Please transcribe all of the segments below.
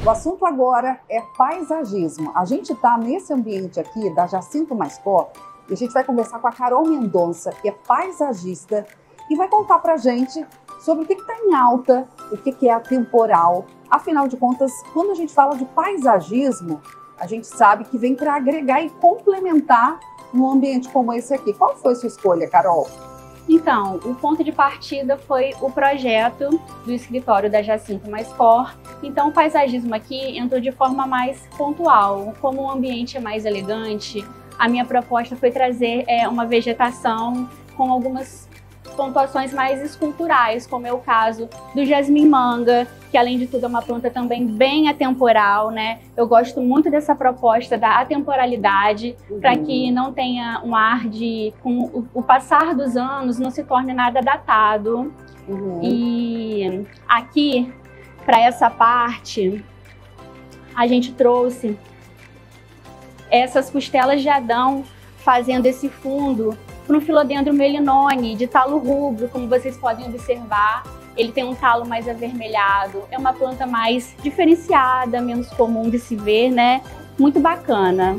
O assunto agora é paisagismo. A gente está nesse ambiente aqui da Jacinto Mascor e a gente vai conversar com a Carol Mendonça, que é paisagista, e vai contar para a gente sobre o que está em alta, o que é atemporal. Afinal de contas, quando a gente fala de paisagismo, a gente sabe que vem para agregar e complementar num ambiente como esse aqui. Qual foi a sua escolha, Carol? Então, o ponto de partida foi o projeto do escritório da Jacinto Mascor. Então, o paisagismo aqui entrou de forma mais pontual. Como o ambiente é mais elegante, a minha proposta foi trazer uma vegetação com algumas pontuações mais esculturais, como é o caso do jasmim-manga, que além de tudo é uma planta também bem atemporal, né? Eu gosto muito dessa proposta da atemporalidade, para que não tenha um ar de, com o passar dos anos, não se torne nada datado. E aqui, para essa parte, a gente trouxe essas costelas de Adão, fazendo esse fundo para um Philodendron melinone de talo rubro, como vocês podem observar. Ele tem um talo mais avermelhado, é uma planta mais diferenciada, menos comum de se ver, né? Muito bacana.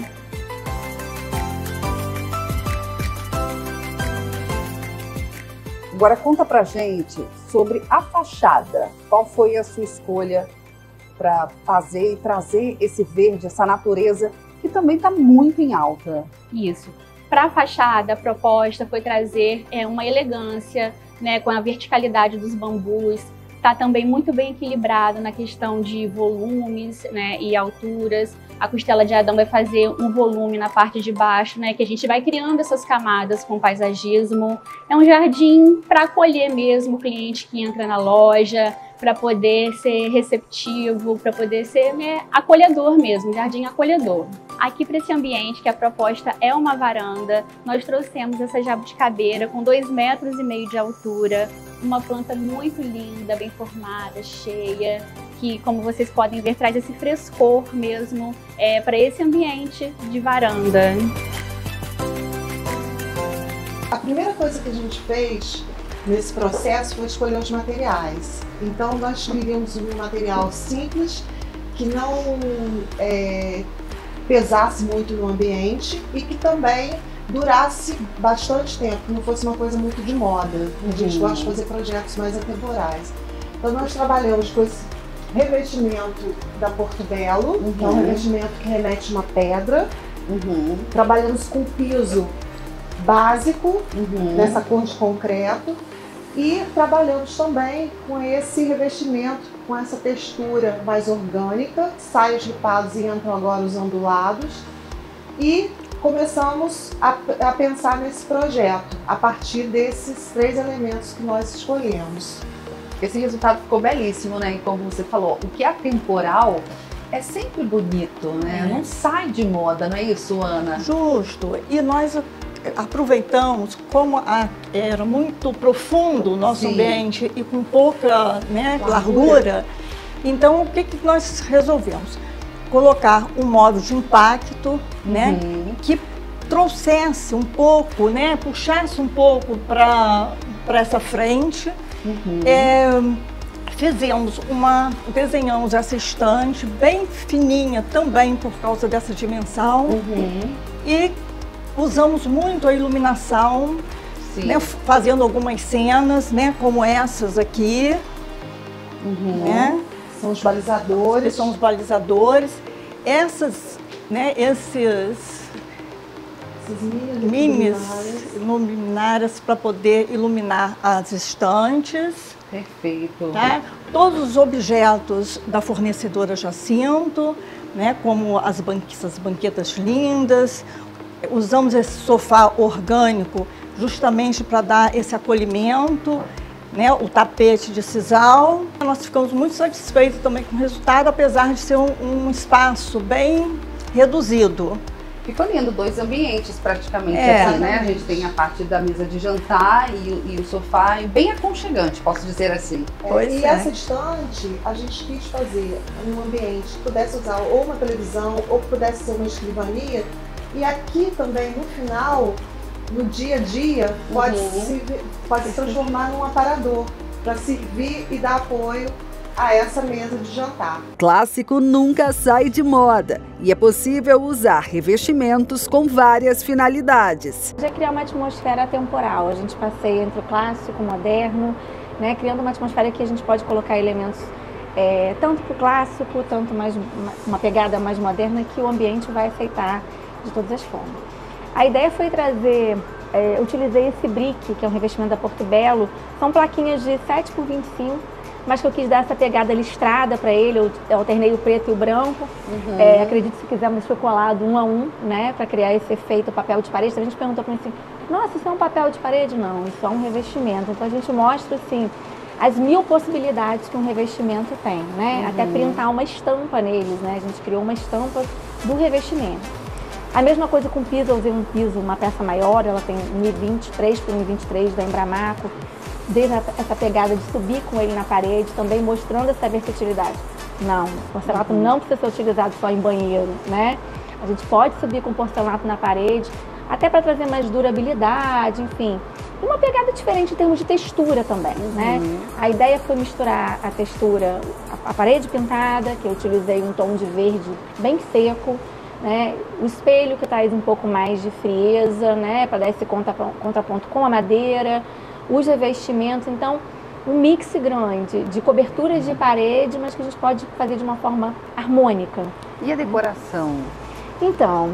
Agora conta pra gente sobre a fachada. Qual foi a sua escolha para fazer e trazer esse verde, essa natureza que também está muito em alta? Isso. Para a fachada, a proposta foi trazer uma elegância, né, com a verticalidade dos bambus. Está também muito bem equilibrado na questão de volumes, né, e alturas. A costela de Adão vai fazer um volume na parte de baixo, né, que a gente vai criando essas camadas com paisagismo. É um jardim para acolher mesmo o cliente que entra na loja, para poder ser receptivo, para poder ser, né, acolhedor mesmo, jardim acolhedor. Aqui para esse ambiente, que a proposta é uma varanda, nós trouxemos essa jabuticabeira com 2,5 metros de altura, uma planta muito linda, bem formada, cheia, que, como vocês podem ver, traz esse frescor mesmo para esse ambiente de varanda. A primeira coisa que a gente fez nesse processo foi escolher os materiais. Então nós escolhemos um material simples, que não pesasse muito no ambiente e que também durasse bastante tempo, que não fosse uma coisa muito de moda. A gente gosta de fazer projetos mais atemporais. Então nós trabalhamos com esse revestimento da Porto Belo, que é um revestimento que remete a uma pedra. Trabalhamos com piso básico, nessa cor de concreto. E trabalhamos também com esse revestimento, com essa textura mais orgânica. Saem os ripados e entram agora os ondulados. E começamos a pensar nesse projeto, a partir desses 3 elementos que nós escolhemos. Esse resultado ficou belíssimo, né? E como você falou, o que é atemporal é sempre bonito, né? Não sai de moda, não é isso, Ana? Justo. E nós aproveitamos, como era muito profundo o nosso ambiente e com pouca, né, largura, então o que nós resolvemos? Colocar um modo de impacto, né, que trouxesse um pouco, né, puxasse um pouco para essa frente. Desenhamos essa estante bem fininha também por causa dessa dimensão e usamos muito a iluminação, né, fazendo algumas cenas, né, como essas aqui. Né? São os balizadores. São os balizadores. Essas, né, esses mini luminárias para poder iluminar as estantes. Perfeito. Tá? Todos os objetos da fornecedora Jacinto, né, como essas banquetas lindas. Usamos esse sofá orgânico justamente para dar esse acolhimento, né, o tapete de sisal. Nós ficamos muito satisfeitos também com o resultado, apesar de ser um espaço bem reduzido. Ficou lindo, 2 ambientes praticamente aqui, né? A gente tem a parte da mesa de jantar e o sofá, bem aconchegante, posso dizer assim. Essa estante, a gente quis fazer um ambiente que pudesse usar ou uma televisão ou que pudesse ser uma escrivania. E aqui também, no final, no dia a dia, pode se transformar num aparador para servir e dar apoio a essa mesa de jantar. Clássico nunca sai de moda e é possível usar revestimentos com várias finalidades. Já criar uma atmosfera atemporal, a gente passeia entre o clássico e o moderno, né, criando uma atmosfera que a gente pode colocar elementos tanto para o clássico, tanto mais uma pegada mais moderna que o ambiente vai aceitar de todas as formas. A ideia foi trazer, utilizei esse brick, que é um revestimento da Porto Belo, são plaquinhas de 7 por 25, mas que eu quis dar essa pegada listrada para ele, eu alternei o preto e o branco. Acredito que se quiser, mas foi colado 1 a 1, né, para criar esse efeito papel de parede. A gente perguntou para mim assim, nossa, isso é um papel de parede? Não, isso é um revestimento. Então a gente mostra assim, as 1000 possibilidades que um revestimento tem, né? Até printar uma estampa neles, né? A gente criou uma estampa do revestimento. A mesma coisa com o piso, eu usei um piso, uma peça maior, ela tem 1,23 por 1,23 da Embramaco. Dei essa pegada de subir com ele na parede, também mostrando essa versatilidade. Não, o porcelanato não precisa ser utilizado só em banheiro, né? A gente pode subir com porcelanato na parede, até para trazer mais durabilidade, enfim. E uma pegada diferente em termos de textura também, né? A ideia foi misturar a textura, a parede pintada, que eu utilizei um tom de verde bem seco, né? O espelho que traz um pouco mais de frieza, né? Para dar esse contraponto com a madeira, os revestimentos, então um mix grande de coberturas de parede, mas que a gente pode fazer de uma forma harmônica. E a decoração? Então,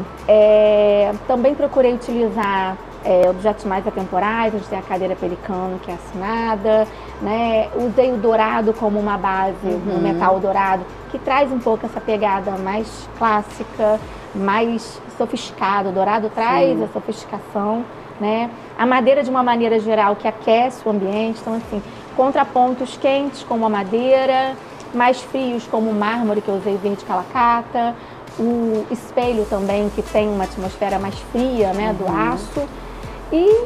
também procurei utilizar objetos mais atemporais. A gente tem a cadeira pelicano, que é assinada, né? Usei o dourado como uma base, o metal dourado, que traz um pouco essa pegada mais clássica, mais sofisticada. O dourado traz a sofisticação, né? A madeira, de uma maneira geral, que aquece o ambiente. Então, assim, contrapontos quentes como a madeira, mais frios como o mármore, que eu usei verde calacata. O espelho também, que tem uma atmosfera mais fria, né, do aço. E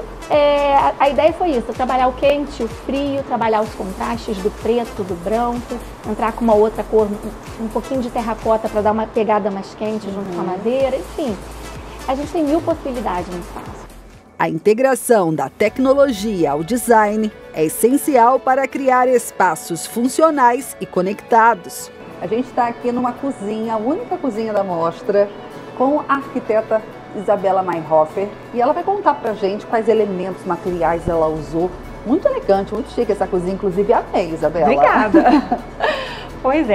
a ideia foi isso, trabalhar o quente, o frio, trabalhar os contrastes do preto, do branco, entrar com uma outra cor, um pouquinho de terracota para dar uma pegada mais quente junto com a madeira, enfim. A gente tem 1000 possibilidades no espaço. A integração da tecnologia ao design é essencial para criar espaços funcionais e conectados. A gente está aqui numa cozinha, a única cozinha da mostra, com a arquiteta Isabela Mayhofer, e ela vai contar pra gente quais elementos materiais ela usou. Muito elegante, muito chique essa cozinha, inclusive amei, Isabela. Obrigada. Pois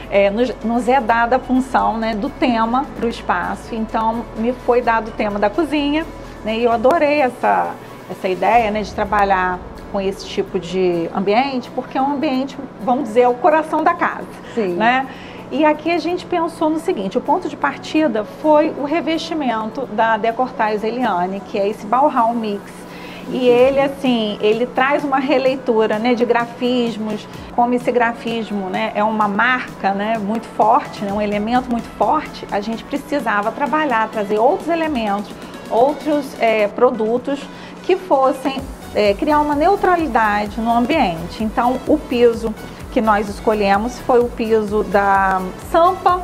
nos é dada a função, né, do tema para o espaço, então me foi dado o tema da cozinha, né, e eu adorei essa ideia, né, de trabalhar com esse tipo de ambiente, porque é um ambiente, vamos dizer, é o coração da casa. Sim. Né? E aqui a gente pensou no seguinte, o ponto de partida foi o revestimento da Decortais Eliane, que é esse Bauhaus Mix. E ele, assim, ele traz uma releitura, né, de grafismos, como esse grafismo, né, é uma marca, né, muito forte, né, um elemento muito forte, a gente precisava trabalhar, trazer outros elementos, outros produtos que fossem criar uma neutralidade no ambiente. Então, o piso que nós escolhemos foi o piso da Sampa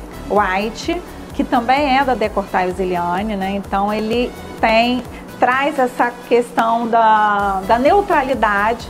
White, que também é da Decortais Eliane, né? Então, ele traz essa questão da neutralidade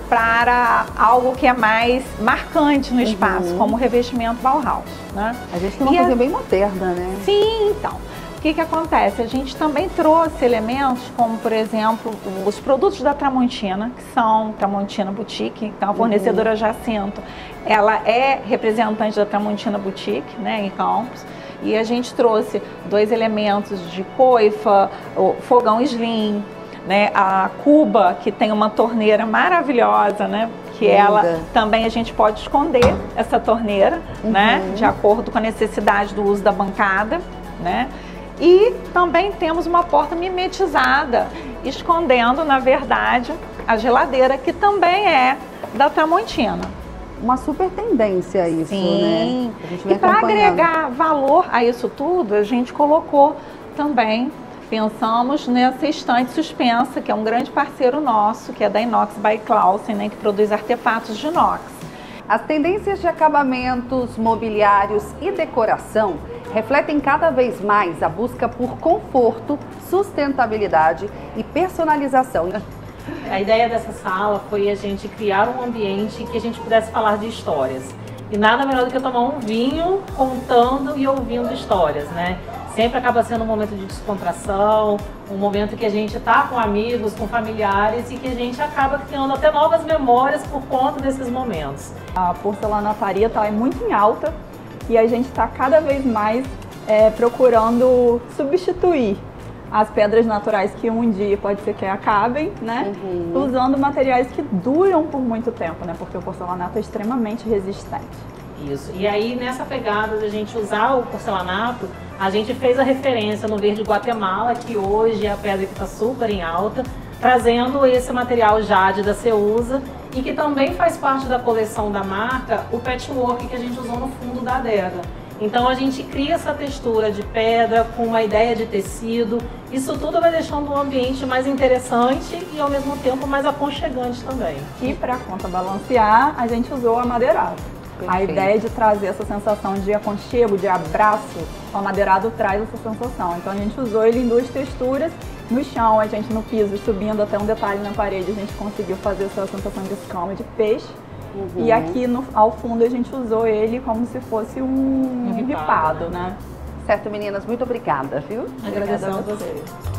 para algo que é mais marcante no espaço, como o revestimento Bauhaus, né? A gente tem uma coisa bem moderna, né? Sim, então. O que acontece? A gente também trouxe elementos como, por exemplo, os produtos da Tramontina, que são Tramontina Boutique. Então, a fornecedora Jacinto, ela é representante da Tramontina Boutique, né, em Campos. E a gente trouxe 2 elementos de coifa, o fogão slim, né, a cuba, que tem uma torneira maravilhosa, né, que ela também a gente pode esconder essa torneira, né, de acordo com a necessidade do uso da bancada, né. E também temos uma porta mimetizada, escondendo, na verdade, a geladeira, que também é da Tramontina. Uma super tendência isso, sim, né? A gente e para agregar valor a isso tudo, a gente colocou também, pensamos nessa estante suspensa, que é um grande parceiro nosso, que é da Inox by Clausen, né, que produz artefatos de inox. As tendências de acabamentos, mobiliários e decoração refletem cada vez mais a busca por conforto, sustentabilidade e personalização. A ideia dessa sala foi a gente criar um ambiente que a gente pudesse falar de histórias. E nada melhor do que tomar um vinho contando e ouvindo histórias, né? Sempre acaba sendo um momento de descontração, um momento que a gente tá com amigos, com familiares e que a gente acaba criando até novas memórias por conta desses momentos. A porcelanataria está muito em alta e a gente está cada vez mais procurando substituir as pedras naturais que um dia pode ser que acabem, né? Usando materiais que duram por muito tempo, né? Porque o porcelanato é extremamente resistente. Isso. E aí, nessa pegada de a gente usar o porcelanato, a gente fez a referência no verde Guatemala, que hoje é a pedra que está super em alta, trazendo esse material jade da Ceusa e que também faz parte da coleção da marca, o patchwork que a gente usou no fundo da adega. Então a gente cria essa textura de pedra com uma ideia de tecido. Isso tudo vai deixando o ambiente mais interessante e ao mesmo tempo mais aconchegante também. E para contrabalancear, a gente usou o amadeirado. Perfeito. A ideia de trazer essa sensação de aconchego, de abraço, o amadeirado traz essa sensação. Então a gente usou ele em duas texturas. No chão, a gente no piso, subindo até um detalhe na parede, a gente conseguiu fazer essa sensação de escama de peixe. E aqui ao fundo a gente usou ele como se fosse um ripado, né? Certo, meninas, muito obrigada, viu? Agradecemos a vocês.